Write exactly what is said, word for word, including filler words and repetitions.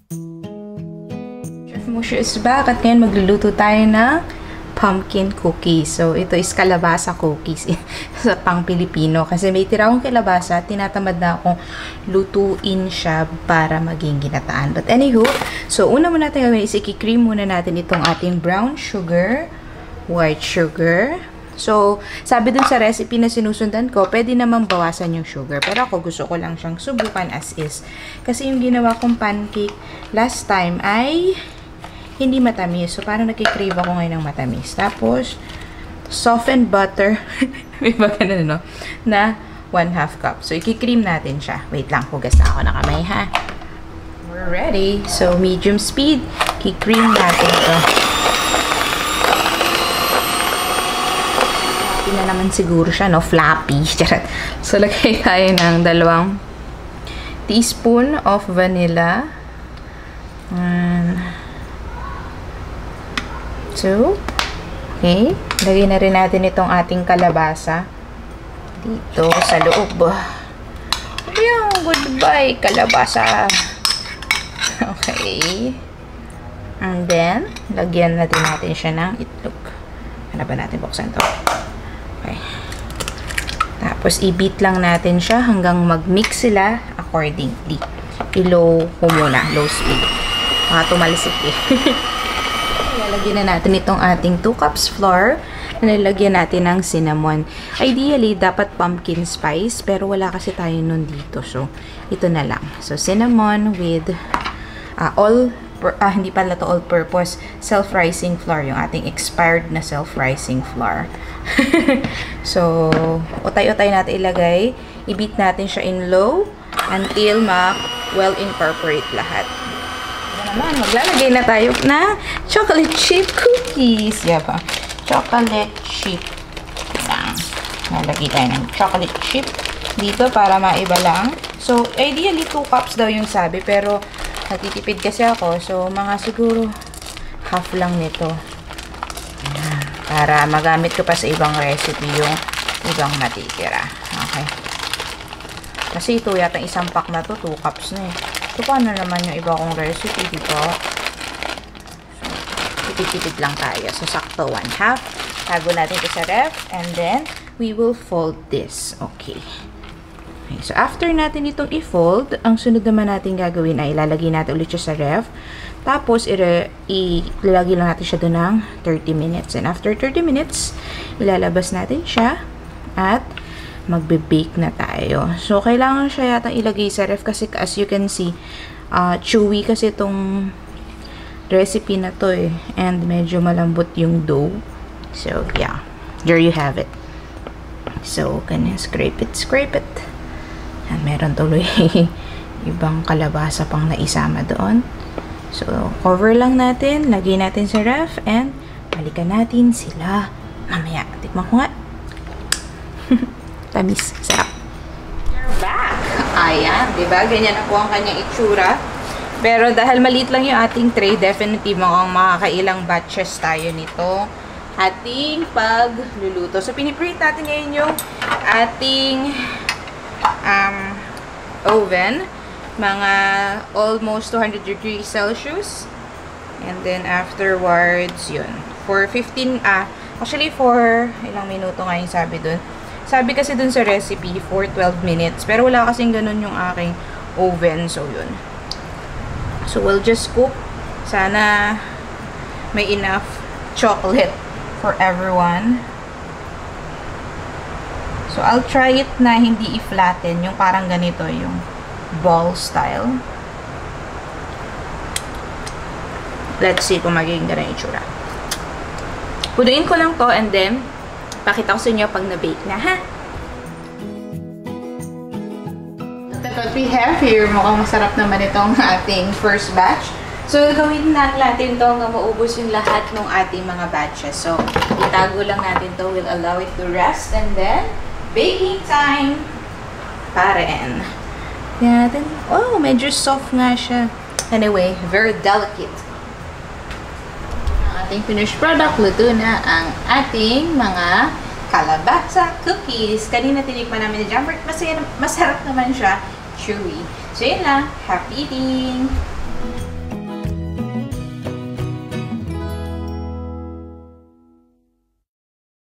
Chef Mushu is back at ngayon magluluto tayo ng pumpkin cookies. So, ito is kalabasa cookies sa pang Pilipino. Kasi may tira akong kalabasa, tinatamad na akong lutuin siya para maging ginataan. But anywho, so una muna natin gawin is i-cream muna natin itong ating brown sugar, white sugar. So, sabi dun sa recipe na sinusundan ko, pwede naman bawasan yung sugar. Pero ako gusto ko lang siyang subukan as is. Kasi yung ginawa kong pancake last time ay hindi matamis. So, parang nagkikrave ako ngayon ng matamis. Tapos, softened butter. May ba ganun, no? Na one half cup. So, ikikream natin siya. Wait lang, hugas na ako na kamay, ha? We're ready. So, medium speed. Kikream natin ito. Floppy na naman siguro siya, no? Floppy. So, lagay tayo ng dalawang teaspoon of vanilla. And so, okay. Lagyan na rin natin itong ating kalabasa dito sa loob. Ayan, goodbye, kalabasa. Okay. And then, lagyan natin natin siya ng itlog. Ano ba natin buksan to? Okay. Tapos, i-beat lang natin siya hanggang mag-mix sila accordingly. I-low ko muna, low speed. Mga tumalisik eh. Lalagyan na natin itong ating two cups flour na nilagyan natin ng cinnamon. Ideally, dapat pumpkin spice, pero wala kasi tayo nun dito. So, ito na lang. So, cinnamon with uh, all, ah, hindi pala to all-purpose, self-rising flour, yung ating expired na self-rising flour. So, utay-utay natin ilagay. I-beat natin siya in low until ma-well-incorporate lahat. Naman, maglalagay na tayo na chocolate chip cookies. Yaba. Chocolate chip. Lang. Nalagay tayo ng chocolate chip dito para maiba lang. So, ideally, two cups daw yung sabi. Pero, natitipid kasi ako. So, mga siguro half lang nito. Ayan. Para magamit ko pa sa ibang recipe yung ibang matitira. Okay. Kasi ito yata isang pack na to. two cups na eh. So, paano naman yung iba kong recipe, diba? So, tipid-tipid lang tayo. So, sakto, one half. Tago natin ito sa ref. And then, we will fold this. Okay. Okay. So, after natin itong i-fold, ang sunod naman natin gagawin ay ilalagay natin ulit siya sa ref. Tapos, ilalagay lang natin siya doon ng thirty minutes. And after thirty minutes, ilalabas natin siya. At, magbe-bake na tayo. So, kailangan siya yata ilagay sa ref kasi as you can see, uh, chewy kasi itong recipe na to eh. And medyo malambot yung dough. So, yeah. There you have it. So, ganyan. Scrape it, scrape it. And meron tuloy ibang kalabasa pang naisama doon. So, cover lang natin. Lagay natin sa ref. And, balikan natin sila mamaya. Tikman ko nga. Tamis. Sarap. We're back. Ayan. Diba? Ganyan na po ang kanyang itsura. Pero dahil maliit lang yung ating tray, definitely mga makakailang batches tayo nito. Ating pagluluto. So, pinipreheat natin ngayon yung ating um, oven. Mga almost two hundred degrees Celsius. And then, afterwards, yun. For fifteen, ah, actually for ilang minuto nga yung sabi dun. Sabi kasi dun sa recipe, for twelve minutes. Pero wala kasing ganun yung aking oven. So, yun. So, we'll just cook. Sana may enough chocolate for everyone. So, I'll try it na hindi i-flatten. Yung parang ganito, yung ball style. Let's see kung magiging ganun yung itsura. Punuin ko lang to and then pakita ko sa inyo pag na-bake na, ha? What we have here, mukhang masarap naman itong ating first batch. So, gawin na natin to hanggang maubos yung lahat ng ating mga batches. So, itago lang natin to. We'll allow it to rest. And then, baking time pa rin. Yan natin. Oh, medyo soft nga siya. Anyway, very delicate. Ating finished product, luto na ang ating mga kalabasa cookies. Kanina tinikman namin ni Jamueats. Masarap naman siya. Chewy. So, yun lang. Happy eating!